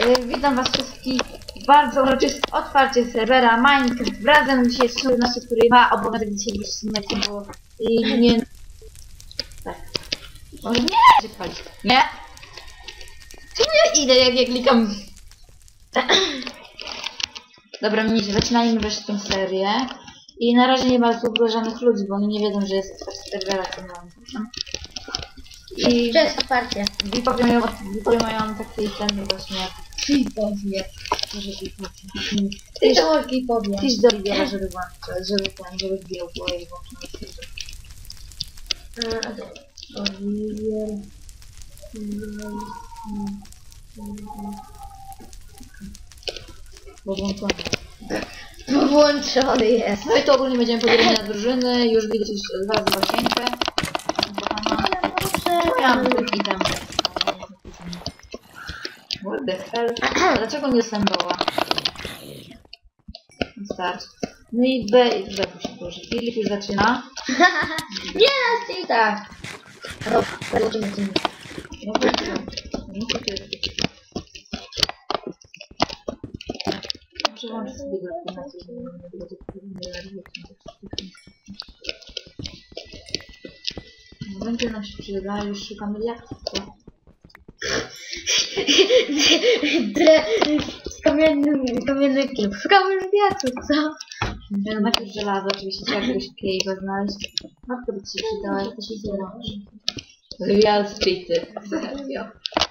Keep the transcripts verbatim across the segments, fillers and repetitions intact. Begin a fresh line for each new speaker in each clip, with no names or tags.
Yy, witam was wszystkich bardzo uroczyście otwarcie serwera Minecraft. Razem dzisiaj jest czternaście, który ma obowiązek dzisiaj wyścinać, bo i nie... Tak. Może nie się palić. Nie? Czy nie idę, jak ja klikam? Dobra, mniejsze, zaczynajmy wreszcie tę serię. I na razie nie ma tu żadnych ludzi, bo oni nie wiedzą, że jest otwarcie serwera, co mam. I
Cześć, otwarcie.
I powiem mają, powiem mają taki ten właśnie.
Ty powie.
Ty
Ty to i powie.
Pisz do Ligiera, żeby włączyć, żeby ten, żeby wbijał było i włączył na
A, dobra. Oliwier.
bo włączony.
Włączony jest.
No i to ogólnie będziemy podzieleni na drużyny, już widać już zaraz Wasieńkę. Ja mam tylko item. What the hell? Dlaczego nie sębowa? Start. No i B, i B muszę położyć. Filip już zaczyna.
Nie, nas i tak. Dobra, zobaczymy co nie.
No bo no to jest. Przełączę sobie do na no będzie nam się przyda, już szukamy jak to.
Z kamiennym, kamiennym kilku. Szukamy już wiatru, co?
No najpierw żelazo, oczywiście trzeba jakiegoś cave'a znaleźć. Matka by ci się przydała, jak to się zrobi. Real streety. Serio.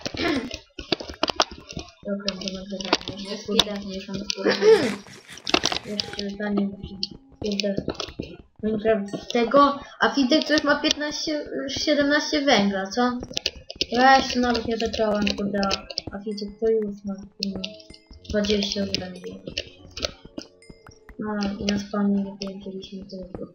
Dobra, to nagrywanie.
Nie skuteczniejszą mniejszą skórę.
Jeszcze zanim kurde Minecraft z tego, a Fidek to już ma piętnaście, siedemnaście węgla, co? Weź, nawet nie zacząłem, kurde, a Fidek to już ma no, dwadzieścia węgli. No i na spawnie nie połączyliśmy tego.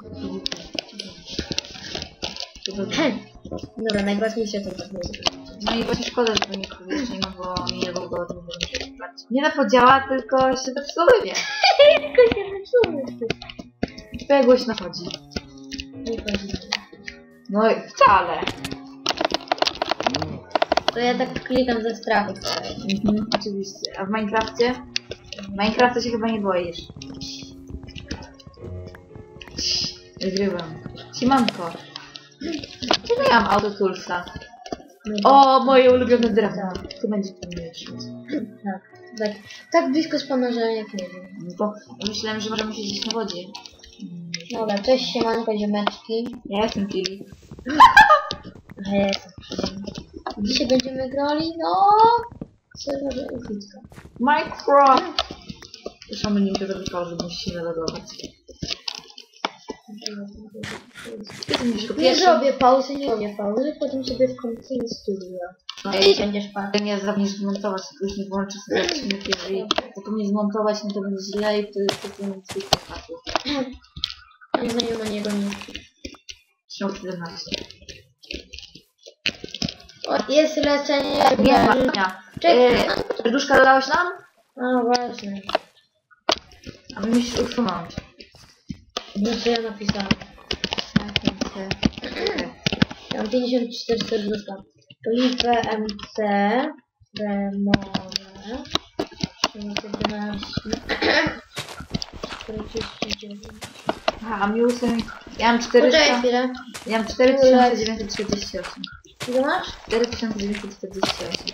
Dobra, najważniejsze to tak było.
No i właśnie szkoda, że to nie koniecznie, no bo mi nie było to nie na podziała, tylko się zepsuły.
Tylko się zepsuły.
To głośno chodzi.
Nie chodzi.
No i wcale.
To ja tak klikam ze strachu.
Mhm, oczywiście. A w Minecrafcie? W Minecrafcie się chyba nie boisz. Wygrywam. Siemanko. Czemu ja mam autotulsa? O, moje ulubione drewno. Tu będzie to mieszać.
Tak, tak. Tak blisko spawna, że jak nie wiem.
No to myślałem, że możemy siedzieć na wodzie.
Dobra, cześć, siemanko, ziomeczki.
Ja jestem Filip.
A ja jestem. Dzisiaj będziemy grali, no... serwerze ufitka.
Minecraft! Zresztą nie muszę zrobić pauzy, bo musi się zalogować.
Nie zrobię pauzy, nie robię pauzy, potem sobie w końcu studio.
No
I
i
będziesz patrzył.
nie zapomnisz zmontować, to już nie włączy sobie odcinek, jeżeli zapomnisz zmontować, no to będzie źle i wtedy to nie będzie pasło.
Nie ma, nie ma niego nic.
Śmiał siedemnaście.
O, jest lecenie.
Nie ma, dnia.
Czekaj.
Serduszka dodałeś nam?
A właśnie.
A my musisz usunąć.
No co ja napisałem? Ja mam pięćdziesiąt cztery serduszka. Liczbę M C. Remowe. jedenaście. czterdzieści dziewięć.
Aha, a mi usuń. Ja mam
Poczekaj
czterysta.
chwilę.
Ja mam cztery tysiące dziewięćset czterdzieści osiem.
Ile masz?
cztery tysiące dziewięćset czterdzieści osiem.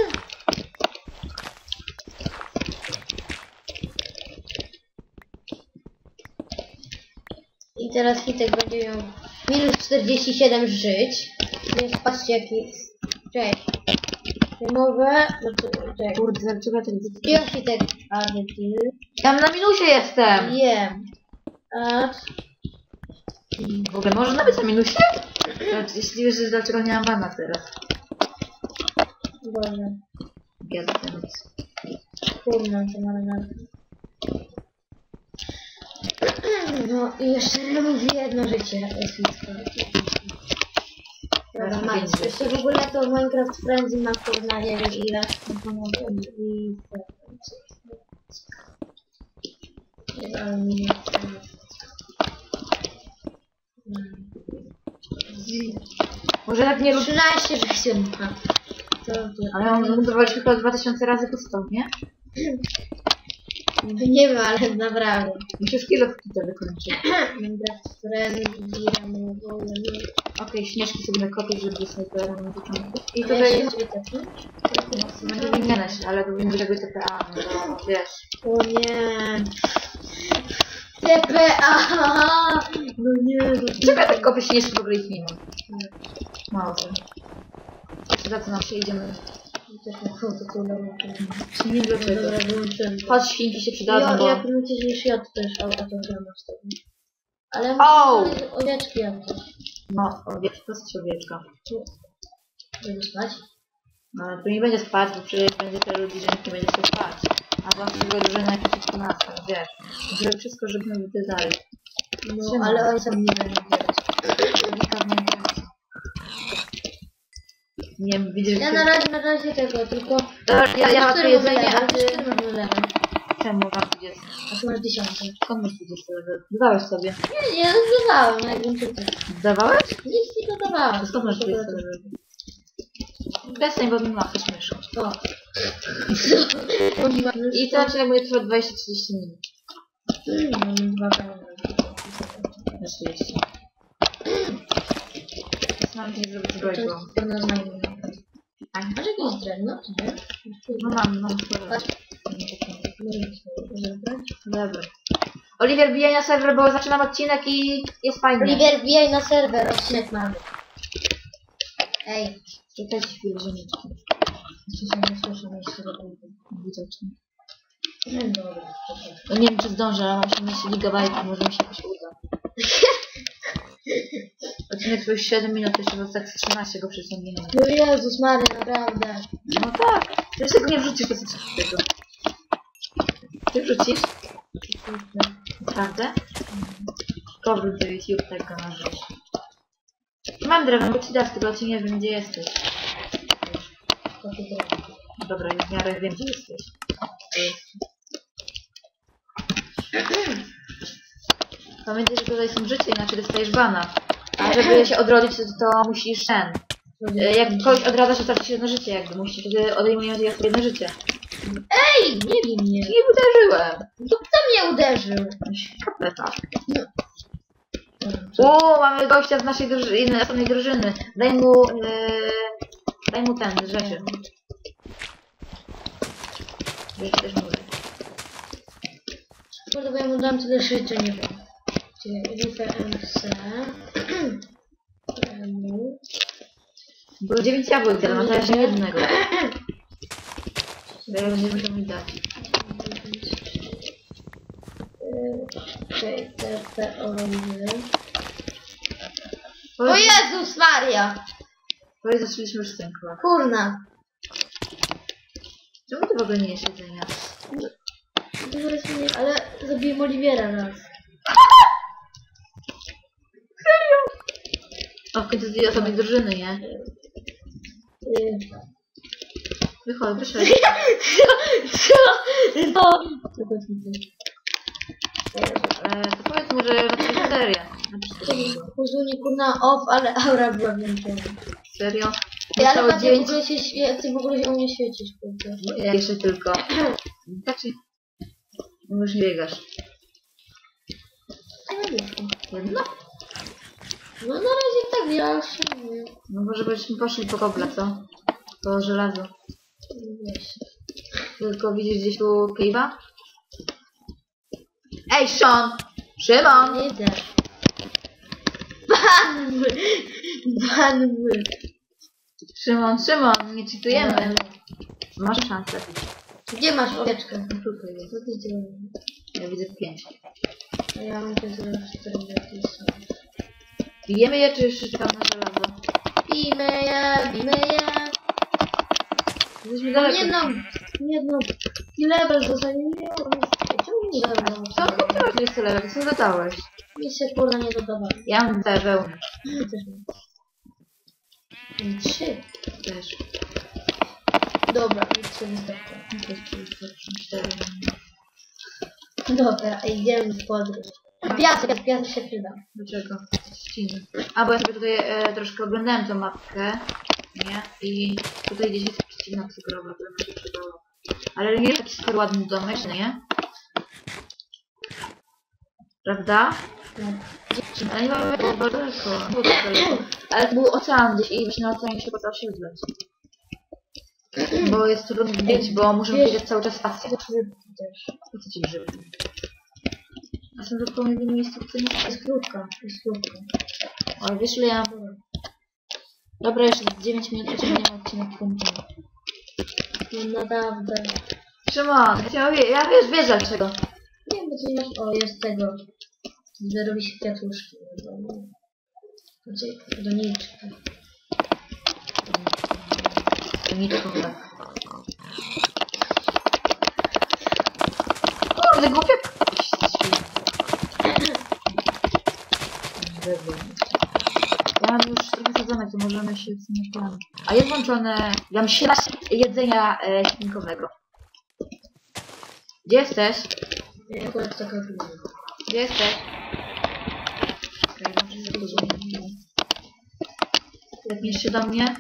I teraz Hitek będzie miał minus czterdzieści siedem żyć. Więc patrzcie jaki jest. Cześć. Remowe. Cześć.
Kurde, dlaczego ja tak widzę?
Ja Hitek. A nie ty.
Ja na minusie jestem!
Jem. Add.
W ogóle można być na minusie? To, jeśli wiesz, że dlaczego nie mam bana teraz.
Boże.
Jestem.
Kurna, to marynarka. No i jeszcze mówię jedno życie epickie. Dobra, Max. Jeszcze w ogóle to Minecraft Frenzy ma kurna nie wiem ile. I... Ale mi nie chce.
Może tak nie lub...
trzynaście życia ma.
Ale ja mam budować tylko dwa tysiące razy podstaw, nie?
Nie wiem, ale naprawdę.
Musisz kilo to wykończyć.
Minecraft Friend, zbieramy wolę.
Okej, śnieżki sobie nakopię, żeby snajperem na początku. I
I
tutaj
tutaj
jest... Będzie wymieniać, ale to będzie jakby T P A, no wiesz.
O nie. T P A! No nie, no
Czekaj, tak kopię śnieżki, w ogóle ich nie ma. Mało co. Za co nam przejdziemy?
też na końcu to na
Nie dlaczego.
Dobra, wyłączyłem.
Chodź, świnki się przydadzą,
Ja,
bo...
ja próbuję niż ja też autogram ostatnio. Ale
Au!
muszę owieczki jak to.
No, owieczka, to jest owieczka.
Żeby spać?
No, tu nie będzie spać, bo przecież będzie tyle ludzi, że nikt nie będzie chciał spać. A była tego drużyna jak przeciwko nas, tak wiesz. Zrobię wszystko, żeby my byli dalej.
No,
Trzymaj.
ale oni sam nie będą zbierać.
Logika w Minecrafcie. Nie wiem, widzisz,
Ja
że...
na razie, na razie tego, tylko...
Dobra, ja, ja mam tu
cztery
jedzenie,
level,
a ty...
cztery mamy level.
Czemu masz dwadzieścia?
A tu masz tysiące.
Skąd masz dwadzieścia level? Dodałeś sobie.
Nie, nie, dodawałem, jak bym czytał.
Dodawałeś?
Nic nie dodawałem.
To skąd masz dwadzieścia level? Przestań, bo mi machasz myszą.
O.
I ten odcinek będzie trwał dwadzieścia trzydzieści minut.
Mam dwa kanały.
Na trzydzieści. Mam nie zrobić zbrojką.
To na znajomych. A masz jakiś drewno, czy nie?
No mam, mam sporo.
Patrz.
Dobra. Oliwier, bijaj na serwer, bo zaczynam odcinek i jest fajnie.
Oliwier, wbijaj na serwer, odcinek mamy. Ej.
Czekajcie chwilę, że nie czytam. Jeszcze się nie słyszę, jeszcze do tego widocznie.
No dobra.
No nie wiem, czy zdążę, ale mam osiemnaście gigabajtów, może mi się jakoś uda. Odcinek trwał siedem minut, jeszcze was tak z trzynaście go przeciągniemy.
No Jezus Maria, naprawdę.
No tak. Wiesz, tego nie wrzucisz do tego. Ty wrzucisz? Naprawdę? Powrót do YouTube tego na żyć. Mam drewno, bo ci dasz, tylko ci nie wiem, gdzie jesteś. Dobra, już w miarę wiem, gdzie jesteś. Gdzie jesteś. Pamiętaj, że tutaj są życie, inaczej dostajesz bana. A żeby się odrodzić, to, to musisz ten. Jak kogoś odradzasz, to traci się jedno życie, jakby musisz wtedy odejmując jej jedno życie.
Ej, nie bij mnie.
Nie uderzyłem.
Kto mnie uderzył?
Kapeta. O, mamy gościa z naszej drużyny, następnej drużyny. Daj mu, yy, daj mu ten, rzeczy. Rzeczy też mówię.
Kurde, bo ja mu dam tyle życia, nie wiem. Czyli P M C.
Było dziewięć jabłek, ale mam teraz jednego. Ja nie muszę mi dać.
Okej, T P O. O Jezus Maria!
Powiedz, zaczęliśmy już ten chyba.
Kurna!
Czemu ty w ogóle nie jesz jedzenia?
Ale zabiłem Oliwiera raz.
O, w końcu dwie osoby drużyny, nie?
Yy.
Wychodź, wyszedł.
Co? Co?
E, to powiedz mu, że zaczęliśmy serię.
Pozwólnie kurna off, ale aura była więcej.
Serio?
Ej, ale
Zostało
patrz, w
dziewięć.
ogóle się świeci, w ogóle się u mnie świecisz, kurde.
Ja jeszcze tylko. Znaczy... No już nie biegasz. Jedno?
No na razie tak, ja już się nie wiem.
No może byśmy poszli po kobla, co? Po żelazo. Tylko widzisz gdzieś tu cave'a? Ej, Sean! Szymon!
Nie idę. Ban! Ban!
Szymon, Szymon, nie cheatujemy. Masz szansę.
Gdzie masz owieczkę?
No tutaj jest.
Co ty działasz?
Ja widzę pięć.
A ja mam te zero cztery są.
Bijemy je, czy jeszcze czekam na żelazo?
Bijmy je, bijmy je.
Jesteśmy
Mam
daleko.
jedną, jedną level zostanie. Nie, czemu nie dodawałem?
Co? Kupiłaś mi jeszcze level, co dodałeś?
Mi się kurwa nie dodawałem.
Ja mam te wełny.
Też mam. Mam trzy.
Też.
Dobra, już sobie wystarczy.
Też wystarczy. Cztery.
Dobra, idziemy w podróż. Piasek, piasek się przyda.
Dlaczego? Ściny. A, bo ja sobie tutaj e, troszkę oglądałem tą mapkę. Nie? I tutaj gdzieś jest na cukrowa, to mi się przydało. Ale nie jest taki super ładny domek, nie? Prawda? Ale nie mamy było bardzo daleko. Było tak daleko. Ale był ocean gdzieś i właśnie na oceanie się potrafi się osiedlać. Bo jest trudno widzieć, bo możemy wiedzieć cały czas Asję. Po co ci grzyby? A są zupełnie w innym miejscu, co nie
Jest krótka, jest krótka.
Oj, wiesz ile ja... Dobra, jeszcze dziewięć minut pociągniemy odcinek punktem.
No naprawdę.
Szymon, ja, mówię, ja wiesz, wiesz dlaczego.
Nie wiem, co masz. O, jest tego. Zarobi się kwiatuszki. Gdzie? Doniczka.
Niczką tak. Kurde, głupia... Ja mam już trochę sadzonek, to możemy się w sumie plan. A jest włączone... Ja mam siedemnaście jedzenia e, śminkowego. Gdzie jesteś?
Ja akurat tak robię.
Gdzie jesteś? Okej, może sobie pójdę. Lepniesz się do mnie?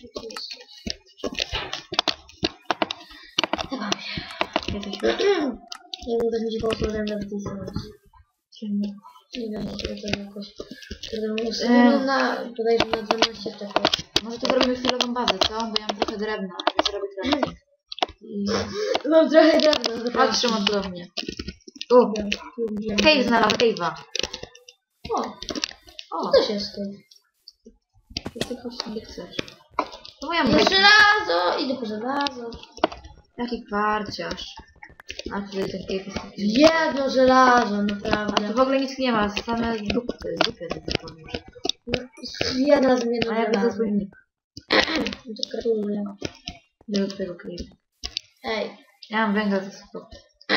Jesteś...
Nie wiem, tak mi się położyłem na tej stronie. Nie wiem, czy to jakoś... Ustawiam na... Podajże na dwanaście tego.
Może to zrobimy chwilową bazę, co? Bo ja mam trochę drewna, więc zrobię crafting. I...
Mam trochę drewna.
Chodź, Szymon, do mnie. U, cave znalazł, cave'a.
O,
O,
to też jest cave.
ty tylko sobie chcesz. To moja
Jest
myśl.
żelazo! Idę po żelazo.
Jaki kwarciarz. A tutaj ten cave jest taki...
Jedno żelazo,
A
naprawdę.
tu w ogóle nic nie ma, same dupy, dupy tylko może.
Jedna zmiana
A ja widzę
żelazo.
swój nick.
To gratuluję.
Do tego cave.
Ej,
Ja mam węgla ze sobą.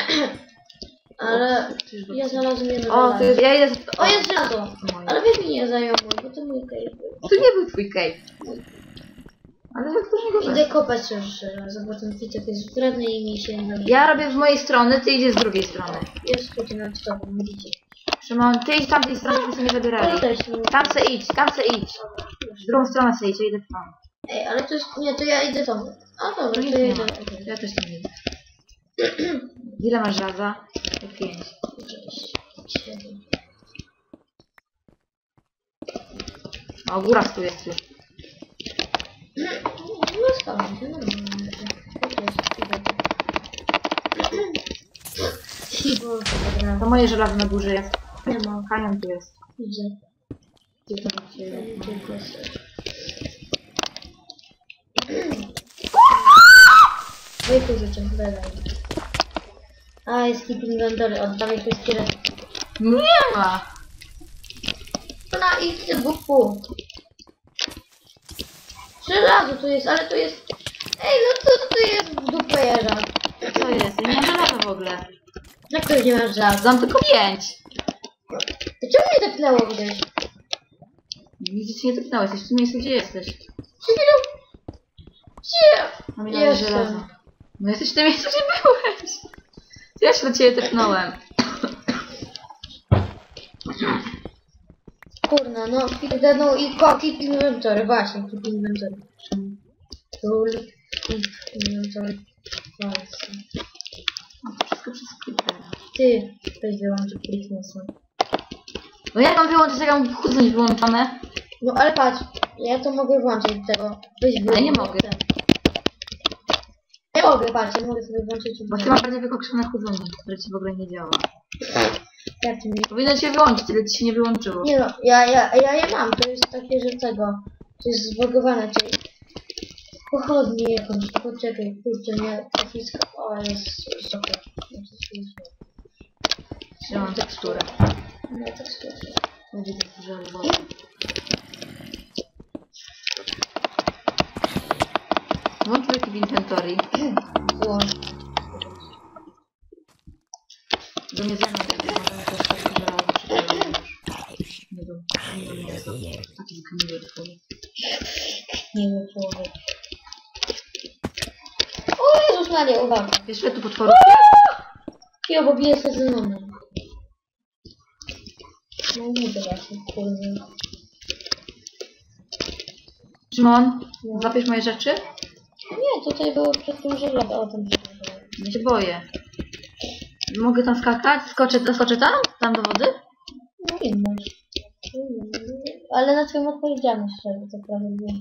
ale ja znalazłem jedno
O,
żelazo.
to jest, ja idę...
O, jest żelazo!
Moje.
Ale weź mi nie zajął mój, bo to mój cave był.
To nie był twój cave. Ale jak to z niego
Idę kopać już żelazo, bo ten kwitek jest wredny i mi się nie da.
Ja robię z mojej strony, ty idziesz z drugiej strony.
Jest tutaj na tobą, widzicie.
Szymon, ty idź z tamtej strony, byśmy nie
Ale
zabierali.
też nie.
Tam se idź, tam se idź. W drugą stronę se idź, ja idę tam.
Ej, ale to jest... Nie, to ja idę tam. A dobra, to
Nic
ja
nie
idę.
ma. Ja też tam idę. Ile masz żelaza? Pięć.
Siedem.
O, góra tu jest już.
No skąd? No normalnie. To jest, idę. Siwo, dobra.
To moje żelazo na górze jest.
Nie ma.
Kanion tu jest.
Widzę.
Gdzie to macie?
Tylko jest. Wejku życzę, dodaj. A, jest keep inventory, oddawaj wszystkie rzeczy.
Nie ma!
Na ich buku. Żelazo tu jest, ale tu jest... Ej, no co tu jest w dupę jeża?
Co jest? Ja nie mam żelaza w ogóle.
Jak to nie masz żelaza?
Mam tylko pięć.
To czemu mnie tepnęło gdzieś?
Widzisz, nie dotknąłeś. Jesteś w tym miejscu, gdzie jesteś.
Przed chwilą... Gdzie?
Mam ile
Jestem.
żelaza. No jesteś w tym miejscu, gdzie byłeś. Ja się do ciebie tepnąłem.
Kurna, no, keep, no i ko, keep inventory, właśnie, keep inventory. Tool, keep inventory. Właśnie.
No to wszystko przez creepera.
Ty, weź wyłączyć quicknessa.
No jak mam wyłączyć, jak mam chudząć wyłączone?
No ale patrz, ja to mogę włączyć tego. Weź wyłącz.
Ale nie mogę.
Nie mogę, patrz, ja mogę sobie włączyć.
Bo ty masz bardziej wykokszone chudzenie, które ci w ogóle nie działa.
Jak ty mi...
Powinno cię wyłączyć, ale ci się nie wyłączyło.
Nie no, ja, ja, ja je mam, to jest takie, że tego, to jest zbagowane, czyli pochodnie jakąś, poczekaj, kurczę, nie, graficzka, o, jest super.
Ja mam teksturę.
No, tak super.
Nie widzę, że albo... Włącz w inventory.
Włącz.
Do mnie ze mną możemy też tak żelazo przypomnieć. Nie wiem, nie wiem, nie wiem. A ty zgniły twoje.
Nie wiem, człowiek. O Jezus Maria, uwaga.
Wiesz, ile tu potworów?
Ja bo bije się ze mną. No nie to właśnie, kurde.
Szymon, złapiesz moje rzeczy?
Nie, tutaj było przed tym żelazo. O, tam żelazo.
Ja się boję. Mogę tam skakać? Skoczę, skoczę tam? Tam do wody?
No inne. Ale na twoją odpowiedzialność szczerze, to prawda wiem.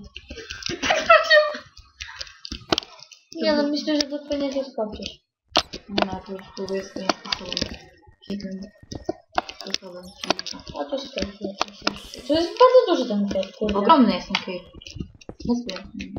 Nie no, myślę, że to pewnie się skoczysz.
Nie no, to już to jest nie sposobem. Jednym sposobem.
A to skoczy. To jest bardzo duży ten cave, kurde.
Ogromny jest ten cave. Jest piękny.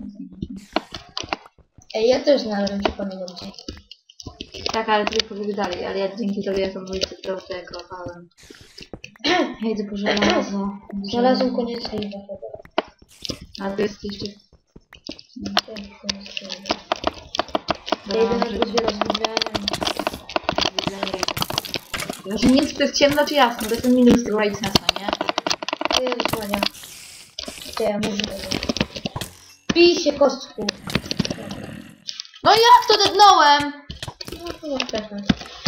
Ej, ja też znalazłem ci pamiętam.
Tak, ale ty pobiegł dalej, ale ja dzięki tobie to mój cyfrowy kopałem. Ja idę po żelazo.
Znalazłem koniec cave'a chyba.
A to jest jeszcze...
Tak, koniec cave'a. Ja idę na górze rozbudzenia.
Właśnie nie wiem, czy to jest ciemno czy jasno, to jest ten minus tego brightnessa, nie?
To jest słania. To ja muszę tego. Pij się kostku.
No jak to dednąłem?
No to nie wstechnąć.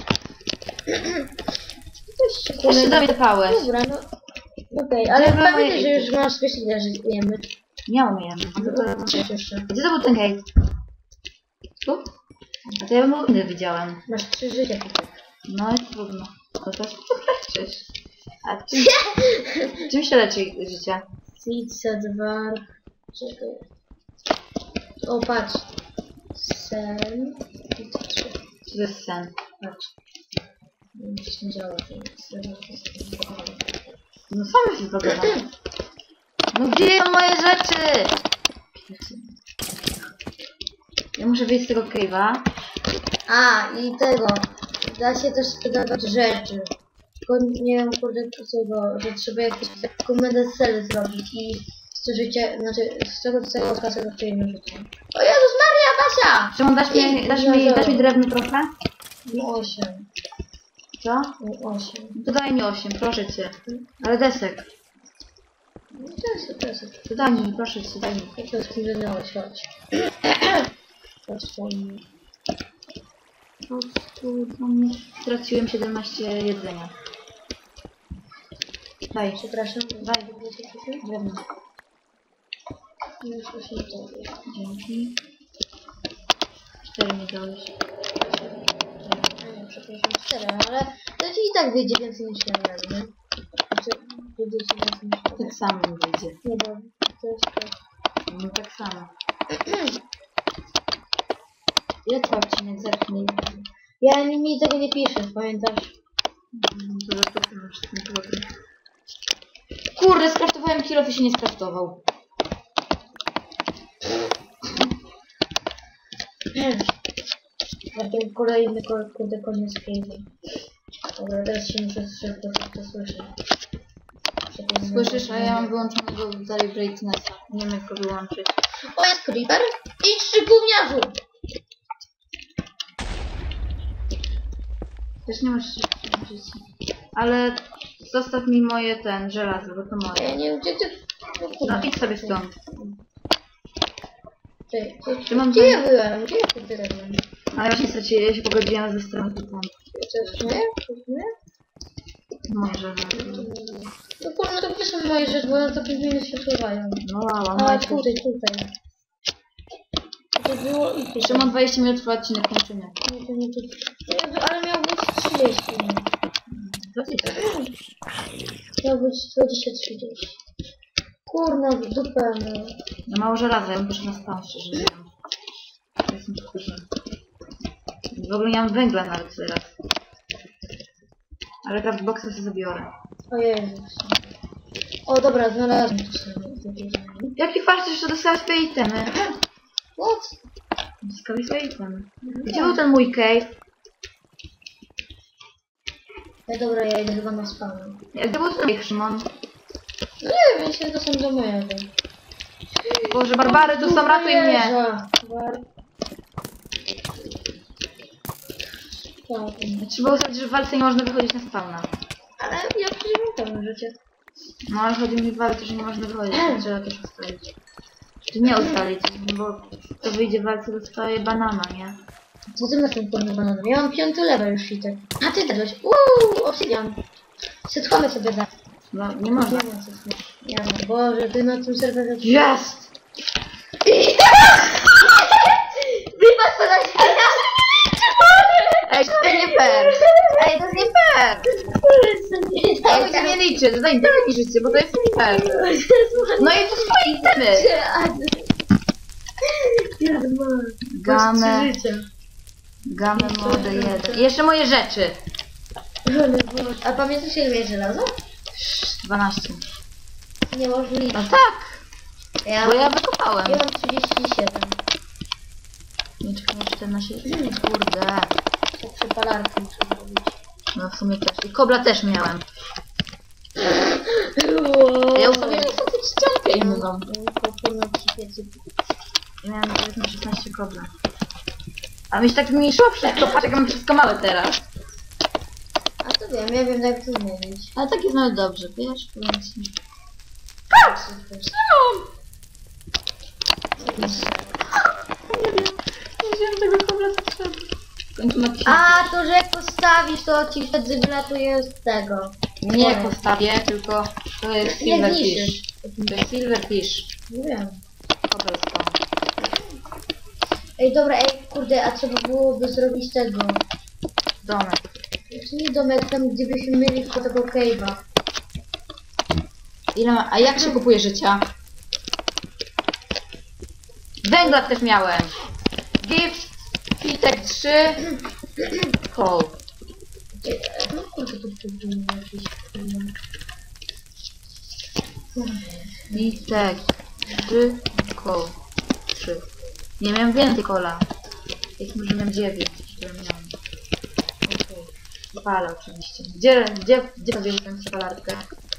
Jeszcze do mnie dopałeś.
Dobra, no. Okej, okay, ale
Dobra,
pamiętaj,
moje-
że już masz wyświetlenie, że jemy.
Nie umiem. A to, to,
Cześć jeszcze.
gdzie to był ten cave? Tu? A to ja bym inny widziałem.
Masz trzy życia tutaj.
No i trudno. To też leczysz. A czym, czym się leczy życie?
Pizza dwa. Czekaj. O, patrz. Sen. I to trzy.
Co to jest sen?
Patrz. Gdzieś nie działa.
No same się zdobywają. No gdzie są moje rzeczy? Ja muszę wyjść z tego cave'a.
A, i tego. Da się też sprzedawać rzeczy. Tylko nie wiem, kurde, tego, że trzeba jakieś taką medesele zrobić i z życia, znaczy z tego całego kasego przyjemne życie. O Jezus Maria, Basia!
Szymon, dasz mi, dasz mi, dasz mi drewno trochę?
No osiem.
Co?
No osiem.
To daj mi osiem, proszę cię. Ale desek.
No to jest, to jest.
To daj mi, proszę cię, daj mi.
To jest kim zadałeś, chodź. Chodź, to mi.
Po prostu no, nie- straciłem siedemnaście jedzenia. Daj,
Przepraszam,
daj,
daj.
drewno.
Już osiem to
Dzięki. Cztery mi dałeś.
nie, przepraszam, cztery, ale to ci i tak wyjdzie więcej niż ja miałem, nie? Znaczy, wyjdzie ci więcej niż ja.
Tak samo mi wyjdzie.
Nie, bo to jest to.
No tak samo. Ile trwa odcinek? Zerknij.
Ja mi, mi tego nie piszę, pamiętasz?
Mm, To za to masz ten problem. Kurde, skraftowałem kilo i się nie skraftował.
Taki kolejny, ko- kurde, koniec cave'a. Dobra, teraz się muszę szybko to słyszeć.
Słyszysz, a ja mam wyłączonego dalej brightnessa. Nie wiem jak go wyłączyć.
O, jest creeper! Idź trzy gówniarzu!
Też nie masz życia. Ale zostaw mi moje ten, żelazo, bo to moje.
Ja nie wiem, gdzie ty... No,
No
kurde.
idź sobie stąd.
Ty, ty,
Czy mam
gdzie
tam-
ja byłem? Gdzie ja tu byłem?
Ale właśnie straciłem, ja się pogodziłam ze stroną tam.
To jest moje? To jest moje?
Moje żelazo.
No kurde, no to gdzie są moje rzeczy, bo one to pięć minut się chowają.
No lała,
A,
moje
tutaj, tutaj. To było i tutaj.
Szymon, dwadzieścia minut trwa odcinek, kończymy.
Nie, to nie tu. Jezu, ale miał być trzydzieści minut.
dwadzieścia.
Miał być dwadzieścia trzydzieści. Kurna, w dupę, no.
No mało żelaza, ja bym poszła na spawn, szczerze mówiąc. Ja jestem wkurzona. W ogóle nie mam węgla nawet teraz. Ale craftboxa sobie zabiorę.
O Jezus. O dobra, znalazłem to sobie.
Jaki fart, że dostałeś swoje itemy?
What?
Zyskałeś swoje itemy. Gdzie był ten mój cave?
Ja dobra, ja idę chyba na spawnę.
Jak to był ten cave, Szymon?
No nie wiem, ja się to są do mojego.
Boże, Barbary, tu są, ratuj mnie!
Jeża. Bar... Tak,
Trzeba ustalić, że w walce nie można wychodzić na spawna.
ale ja przecież mam pełne życie.
No ale chodzi mi w walce, że nie można wychodzić, to trzeba też ustalić. Czy nie ustalić, bo to wyjdzie w walce, dostaje banana, nie?
Co ty masz ten kurny bananem? Ja mam piąty level już i tak. A ty dadłeś. Uuu, obsydian. Przetrwamy sobie za.
No, nie
Nie
można.
ma co śmiesz. Ja no, Boże, ty na tym serwerze...
Jest! fair! Ej, to jest nie fair! Ej, to nie liczy, to daj mi życie, bo to jest nie fair. No i to swoje itemy! Gamę, gamę młode jeden. I jeszcze moje rzeczy.
A pamiętasz ile miałeś żelazo?
dwanaście.
Niemożliwe.
No tak,
Ja,
bo ja wykopałem.
ja mam trzydzieści siedem.
Nie czekaj, czternaście. Kurde.
Tak przepalarkę muszę zrobić.
No w sumie też. I kobla też miałem. Ja ustawiłem sobie ściankę inną. Ja miałem powiedzmy szesnaście kobla. A mi się tak mniejszyło wszystko, patrz jak mam wszystko małe teraz.
A to wiem, ja wiem jak to zmienić.
Ale tak jest nawet dobrze, wiesz? Powiedzmy.
Patrz!
Nie wziąłem tego kobla z trzeba. Kończymy odcinek.
A, to że jak postawisz, to ci wtedy wylatuje z tego.
Nie postawię, tylko to jest
Nie
silverfish.
zniszczysz.
To jest silverfish.
Nie wiem.
Cobblestone.
Ej, dobra, ej, kurde, a trzeba byłoby zrobić tego.
Domek.
Znaczy nie domek, tam gdzie byśmy mieli tylko tego cave'a.
Ile ma... A jak się kupuje życia? Węgla też miałem. Gift, Fitek trzy, Coal.
No kurde, to przyjdzie jakiś...
Fitek trzy, Coal. trzy. Nie miałem więcej kola. Jak może miałem dziewięć, które miałem. Okej. Okay. Palę oczywiście. Gdzie, gdzie, gdzie sobie tę spalarkę?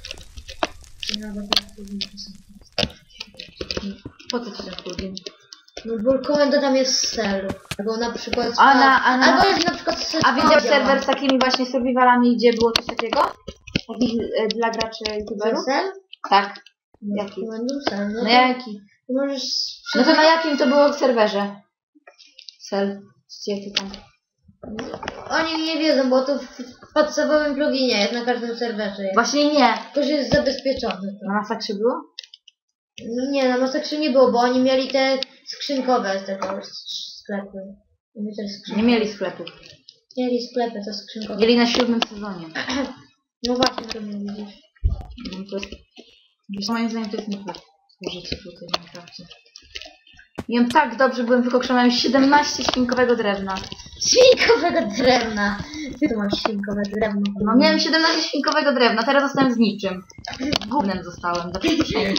Po co ci ten plugin?
No bo komenda tam jest z celu. Albo na przykład...
A na- a na-
Albo jest na przykład... z-
A widział
działa.
serwer z takimi właśnie survivalami, gdzie było coś takiego? Takich e, dla graczy youtuberów?
Cel?
Tak.
No,
Jaki?
komendą cel. No
Na
to
jaki?
możesz...
No to na jakim to było serwerze? Sel. Gdzie ty tam?
Oni nie wiedzą, bo to w w podstawowym pluginie jest na każdym serwerze.
Właśnie nie.
Tylko, że jest zabezpieczony. To.
Na masakrze było?
No nie, na masakrze nie było, bo oni mieli te skrzynkowe z tego s- sklepy. Mieli te skrzynki.
Nie mieli sklepów.
Mieli sklepy, to skrzynkowe.
Mieli na siódmym sezonie.
No właśnie, to nie widzisz.
No to jest... Wiesz, moim zdaniem to jest nie fair. Życie tutaj w Minecrafcie. Miałem tak dobrze, byłem wykokszony, miałem siedemnaście świnkowego drewna.
Świnkowego drewna! Ty tu masz świnkowe drewno.
No miałem siedemnaście świnkowego drewna, teraz zostałem z niczym. Gównem zostałem, za przeproszeniem.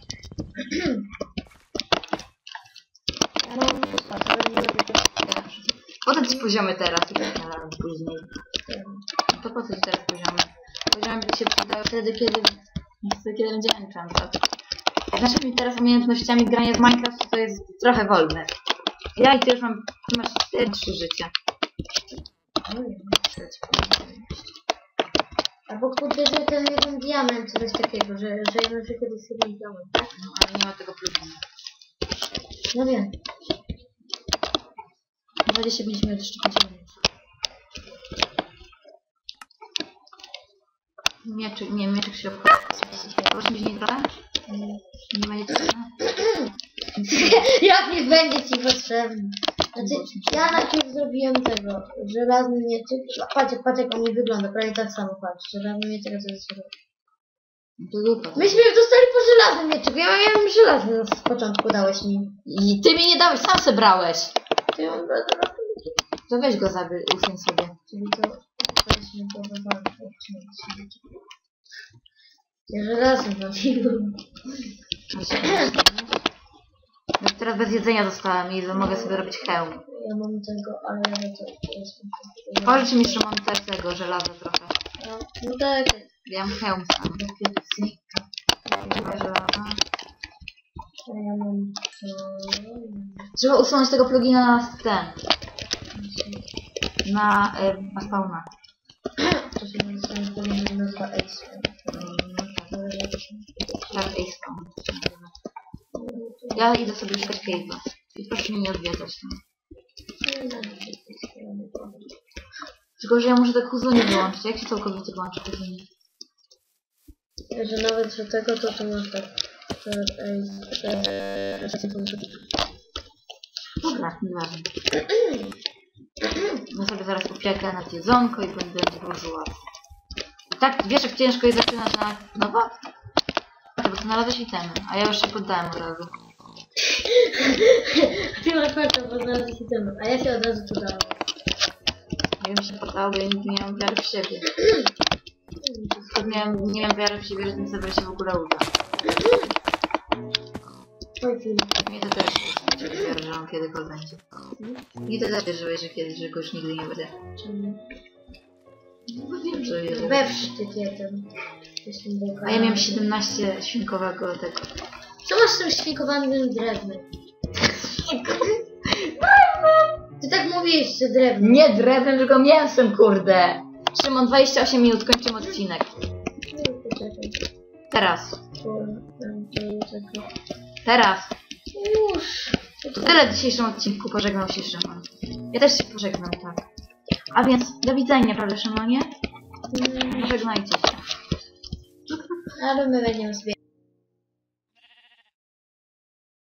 No, patrz, ale nie robię tego.
Po co ci poziomy teraz i tak dalej później? No to po co ci teraz poziomy? Poziomy by ci się przydały wtedy, kiedy, wtedy, kiedy będzie enchant. Jak naszymi teraz umiejętnościami grania w Minecraft to jest trochę wolne. Ja i ty już mam, ty masz cztery trzy życia.
Albo kurde, że ten jeden diament, coś takiego, że, że ja muszę kiedyś jeden diament, tak?
No ale nie ma tego pluginu.
No wiem.
dwadzieścia pięć minut jeszcze będziemy mieć. Mieczyk, nie, mieczyk się obchodzi. Proszę mi nie trochę? Nie będzie ci
Jak nie będzie ci potrzebny. Znaczy, ja najpierw zrobiłem tego, żelazny mieczyk. Patrz, patrz jak on mi wygląda, prawie tak samo, patrz. Żelazny mieczyk, a to jest żelazny.
To dupa.
Myśmy dostali po żelaznym mieczyku, ja miałem żelazny z początku, dałeś mi.
I ty mi nie dałeś, sam se brałeś.
To ja mam żelazny mieczyk.
To weź go zaby, usuń sobie.
Czyli to, weźmy to wywalkę. Ja żelazny zrobiłem.
No teraz bez jedzenia zostałem i mogę sobie robić hełm.
Ja mam tego, ale ja to jest.
Pożycz mi jeszcze mam też tego żelaza trochę.
No, no tak.
Ja mam hełm sam. Trochę żelaza.
A ja mam to...
Trzeba usunąć tego plugina na ten. Na, y, na spawna.
To się nazywa, powinien nazywa Ace.
Tak, Ace Spawn. Ja idę sobie szukać cave'a. I proszę mnie nie odwiedzać tam. Tylko, że ja muszę tak huzunie wyłączyć. Jak się całkowicie wyłączy huzunie?
Że nawet że tego, to to masz tak. To Ace.
Dobra, nieważne. Bo sobie zaraz upiekę na jedzonko i będę wróżyła. I tak, wiesz jak ciężko jest zaczynać na nowo? Bo ty znalazłeś itemy, a ja już się poddałem od razu.
Ty masz farta, bo znalazłeś itemy, a ja się od razu tu dałam.
Ja bym się poddało, bo ja nigdy nie miałam wiary w siebie. Tylko miałem, nie miałem wiary w siebie, że ten serwer się w ogóle uda.
Oj, Filip.
Mnie to też nie wiarę, że on kiedykolwiek będzie. Mnie to też wierzyłeś, że kiedyś, że go już nigdy nie będzie.
Czemu?
No wiem, że wierzę.
Weprzcie jeden.
A ja miałem siedemnaście świnkowego tego.
Co masz z tym świnkowanym drewnem? Ty tak mówisz, że drewno.
Nie drewnem, tylko mięsem, kurde! Szymon, dwadzieścia osiem minut, kończymy odcinek.
Poczekaj.
Teraz.
Poczekaj.
Teraz.
Już.
To tyle w dzisiejszym odcinku. Pożegnał się Szymon. Ja też się pożegnam, tak. A więc do widzenia, prawda Szymonie? Pożegnajcie się.
Ale my będziemy sobie